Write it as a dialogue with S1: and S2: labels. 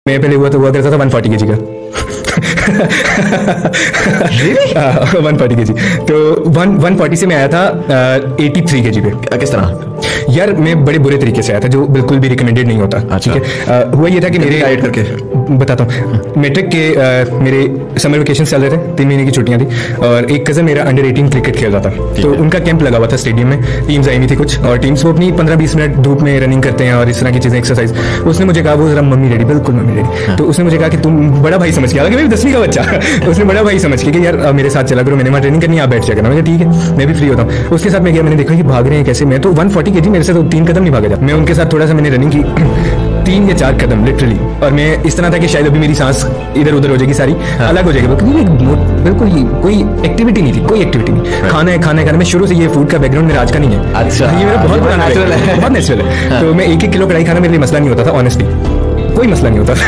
S1: मैं पहले हुआ करता था 140 kg का 140 kg। तो 140 से मैं आया था 83 kg पे।
S2: किस तरह?
S1: यार मैं बड़े बुरे तरीके से आया था, जो बिल्कुल भी रिकमेंडेड नहीं होता। ठीक है, हुआ ये था कि मेरे
S2: डाइट करके
S1: बताता हूँ। मैट्रिक के मेरे समर वेकेशन चल रहे थे, 3 महीने की छुट्टियां थी, और एक कज़न मेरा अंडर 18 क्रिकेट खेल रहा था। तो उनका कैंप लगा हुआ था स्टेडियम में, टीम्स आई हुई थी कुछ, और टीम्स वो अपनी 15-20 मिनट धूप में रनिंग करते हैं और इस तरह की चीज़ें, एक्सरसाइज। उसने मुझे कहा, वो जरा मम्मी डैडी, बिल्कुल मम्मी डैडी, तो उसने मुझे कहा कि तुम बड़ा भाई समझ के, हालांकि मैं 10वीं का बच्चा तो उसने बड़ा भाई समझ के कि यार मेरे साथ चला करो, मैंने वहाँ ट्रेनिंग करनी है, आप बैठ जाएगा। मैं ठीक है, मैं भी फ्री होता हूँ। उसके साथ मैं गया, मैंने देखा कि भाग रहे हैं कैसे। मैं तो 140 kg, मेरे से तो 3 कदम नहीं भागा जा। मैं उनके साथ थोड़ा सा मैंने रनिंग की 3 या 4 कदम लिटरली, और मैं इस तरह था कि शायद अभी मेरी सांस इधर उधर हो जाएगी, सारी अलग हो जाएगी, क्योंकि बिल्कुल ही कोई एक्टिविटी नहीं थी, कोई एक्टिविटी नहीं। खाना है, खाना है, खाना। मैं शुरू से ये फूड का बैकग्राउंड मेरा आज का नहीं है।
S2: अच्छा,
S1: ये मेरा बहुत नेचुरल है, बहुत नेचुरल है। तो मैं 1-1 किलो कढ़ाई खाना मेरे लिए मसला नहीं होता था, ऑनेस्टली कोई मसला नहीं होता था।